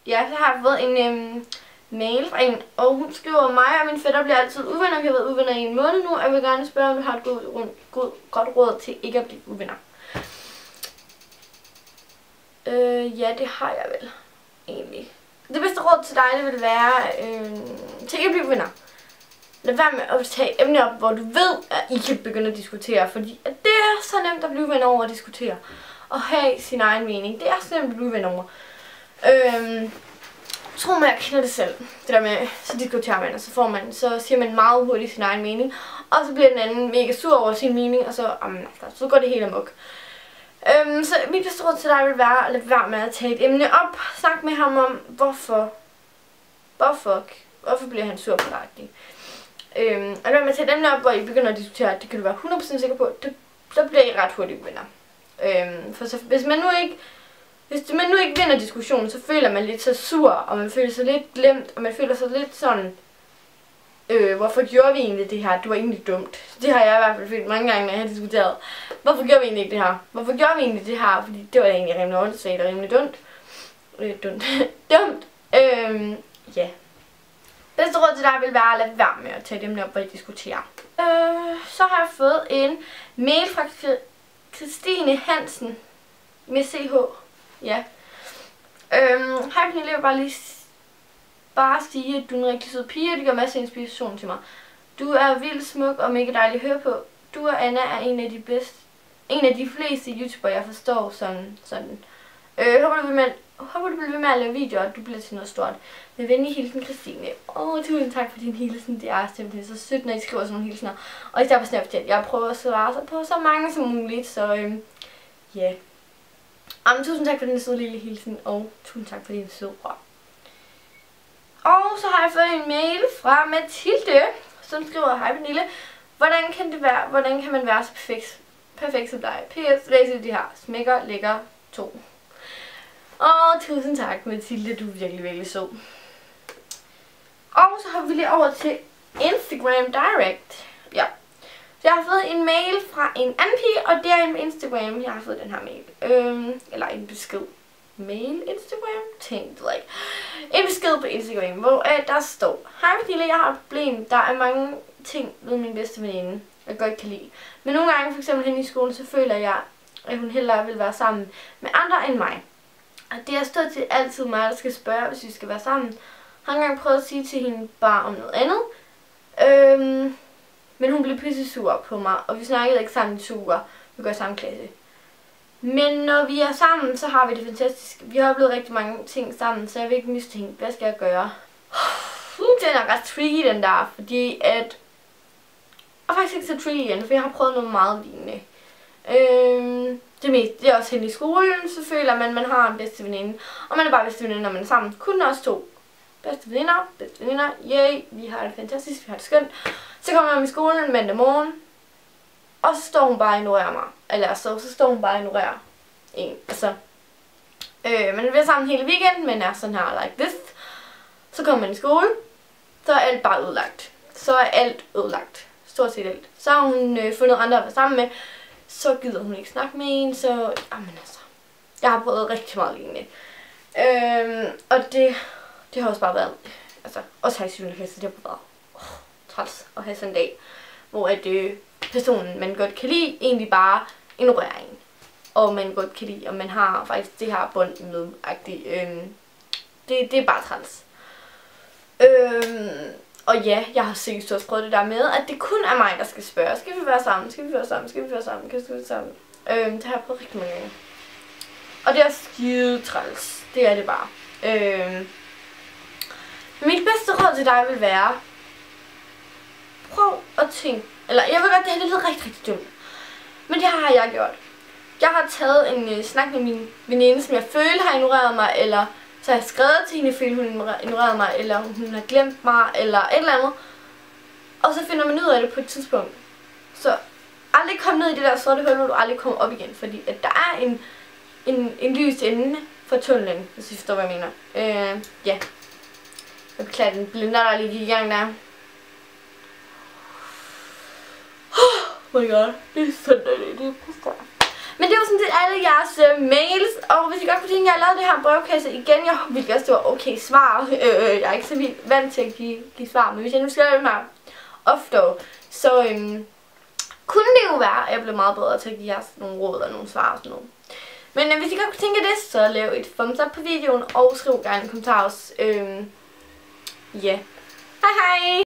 ja, så har jeg fået en mail fra en, og hun skriver, mig og min fætter bliver altid uvenner. Vi har været uvenner i en måned nu, og jeg vil gerne spørge, om du har et godt råd til ikke at blive uvenner. Ja, det har jeg vel, egentlig. Det bedste råd til dig, det vil være, til ikke at blive uvenner. Lad være med at tage emner op, hvor du ved, at I kan begynde at diskutere, fordi at det er så nemt at blive venner over at diskutere. Og have sin egen mening. Det er så nemt at blive venner over. Tro mig, jeg kender det selv. Det der med, så diskuterer man, og så siger man meget hurtigt sin egen mening. Og så bliver den anden mega sur over sin mening, og så går det helt amok. Så mit bedste råd til dig vil være at lade være med at tage et emne op. Snak med ham om, hvorfor bliver han sur på dig. Og når man tager et emne op, hvor I begynder at diskutere, det kan du være 100% sikker på, så bliver I ret hurtigt venner. For så, hvis man nu ikke vinder diskussionen, så føler man lidt så sur, og man føler sig lidt glemt, og man føler sig lidt sådan, hvorfor gjorde vi egentlig det her? Det var egentlig dumt. Det har jeg i hvert fald følt mange gange, når jeg har diskuteret. Hvorfor gjorde vi egentlig ikke det her? Hvorfor gjorde vi egentlig det her? Fordi det var egentlig rimelig åndssvagt og rimelig dumt. Ja. Bedste råd til dig vil være at lade være med at tage dem op, hvor I diskuterer. Så har jeg fået en mail fra Christine Hansen med CH. Ja. Hej Pernille, jeg vil bare sige, at du er en rigtig sød pige, og det gør masser af inspiration til mig. Du er vildt smuk og mega dejlig at høre på. Du og Anna er en af de fleste YouTubere, jeg forstår sådan. Håber du bliver ved med at lave videoer, og du bliver til noget stort. Med venlig hilsen, Christine. Tusind tak for din hilsen. Det er simpelthen så sødt, når I skriver sådan nogle hilsener. Og især på Snapchat. Jeg prøver at svare på så mange som muligt, så ja. Tusind tak for den søde lille hilsen, og tusind tak for din søde ord. Og så har jeg fået en mail fra Mathilde, som skriver, hej Pernille, hvordan kan man være så perfekt som dig? PS, læser de her smækker, lækker 2. Tusind tak Mathilde, du er virkelig, virkelig sød. Og så har vi lige over til Instagram Direct. Ja. Så jeg har fået en mail fra en anden pige, og det er en Instagram, jeg har fået den her mail. Eller en besked. Mail Instagram? Tænk det ikke. En besked på Instagram, hvor der står, hej Pernille, jeg har et problem. Der er mange ting ved min bedste veninde, jeg godt kan lide. Men nogle gange, f.eks. henne i skolen, så føler jeg, at hun hellere vil være sammen med andre end mig. Og det er stort set altid mig, der skal spørge, hvis vi skal være sammen. Jeg har engang prøvet at sige til hende bare om noget andet. Men hun blev pisse sur på mig, og vi snakkede ikke sammen i 2 uger. Vi går i samme klasse. Men når vi er sammen, så har vi det fantastisk. Vi har oplevet rigtig mange ting sammen, så jeg vil ikke miste hende. Hvad skal jeg gøre? Den er ret tricky, den der, fordi at... Og faktisk ikke så tricky igen, for jeg har prøvet noget meget lignende. Det er også henne i skolen, så føler man, at man har en bedste veninde. Og man er bare bedste veninde, når man er sammen. Kun også 2. Bedste veninder, yay, vi har det fantastisk, vi har det skønt. Så kommer jeg i skolen mandag morgen, og så står hun bare og ignorerer mig. Eller så står hun bare og ignorerer en. Altså, man bliver sammen hele weekenden, men er sådan her like this. Så kommer man i skole, så er alt bare ødelagt. Så er alt ødelagt. Stort set alt. Så har hun fundet andre at være sammen med. Så gider hun ikke snakke med en, så jamen altså. Jeg har prøvet rigtig meget lignende. Og det har også bare været, altså også her i 7. klasse, det har bare været træls at have sådan en dag, hvor at personen, man godt kan lide, egentlig bare ignorerer en. Og man godt kan lide, og man har faktisk det her bånd med-agtigt. Det er bare træls. Og ja, jeg har seriøst også prøvet det der med, at det kun er mig, der skal spørge. Skal vi være sammen? Skal vi være sammen? Skal vi være sammen? Kan vi være sammen? Det har jeg prøvet rigtig mange gange. Og det er skide træls. Det er det bare. Mit bedste råd til dig vil være, prøv at tænke, eller jeg ved godt, det her det lyder rigtig, rigtig dumt, men det har jeg gjort. Jeg har taget en snak med min veninde, som jeg følte har ignoreret mig, eller så har jeg skrevet til hende, fordi hun ignorerede mig, eller hun har glemt mig, eller et eller andet. Og så finder man ud af det på et tidspunkt. Så aldrig kom ned i det der sorte hul, hvor du aldrig kommer op igen, fordi at der er en lys ende for tunnelen, hvis I forstår, hvad jeg mener. Ja. Jeg beklager den blinder, der lige gik i gang der. Oh my god, det er søndag, det er pisse. Men det var sådan set alle jeres mails, og hvis I godt kunne tænke, at jeg lavede det her brevkasse igen, jeg ville også, det var okay svar. Jeg er ikke så vildt vant til at give svar, men hvis jeg nu skal lave det her oftere, så kunne det jo være, at jeg blev meget bedre til at give jer nogle råd og nogle svar og sådan noget. Men hvis I godt kunne tænke det, så lav et thumbs up på videoen, og skriv gerne en kommentar også. Ja. Hej hej!